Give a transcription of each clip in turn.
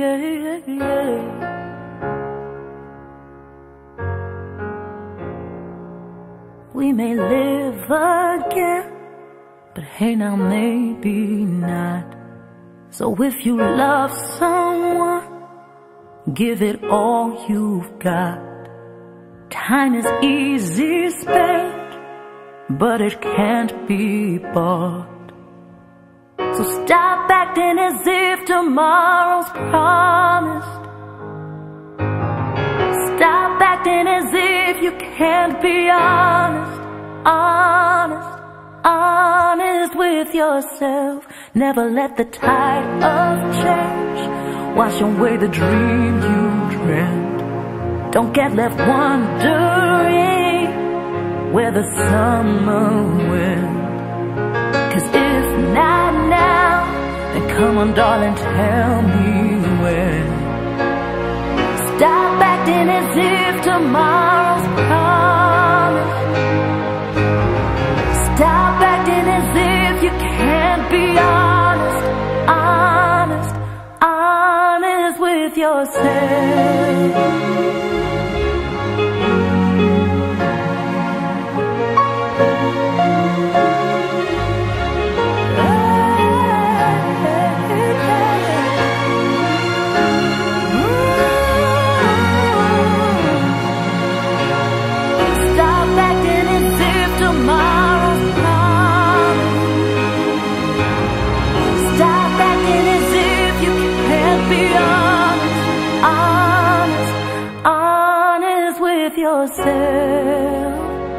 We may live again, but hey now maybe not. So if you love someone, give it all you've got. Time is easy spent, but it can't be bought. So stop acting as if tomorrow's promised. Stop acting as if you can't be honest, honest, honest with yourself. Never let the tide of change wash away the dream you dreamt. Don't get left wondering where the summer went. 'Cause if not now, then come on darling, tell me when. Stop acting as if tomorrow's promised. Stop acting as if you can't be honest, honest, honest with yourself. Yourself.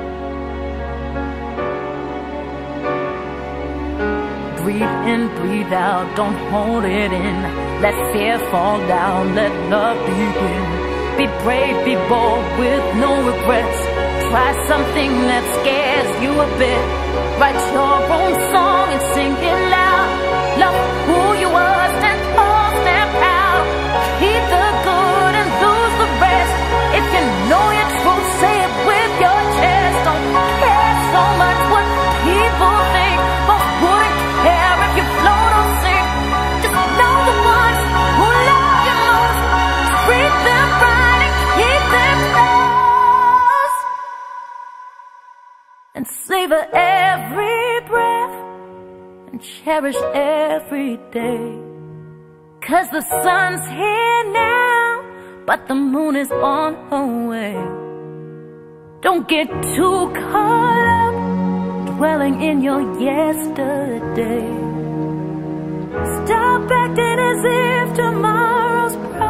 Breathe in, breathe out, don't hold it in. Let fear fall down, let love begin. Be brave, be bold with no regrets. Try something that scares you a bit. Write your own song and sing it loud. Love who you are, stand tall, stand proud. Keep the good and lose the rest. If you know your truth, say it with your chest. Don't care so much what people think. Folks wouldn't care if you float or sink. Just know the ones who love you most. Treat them right and keep them close. And savor every breath and cherish every day. 'Cause the sun's here now, but the moon is on her way. Don't get too caught up dwelling in your yesterday. Stop acting as if tomorrow's promised.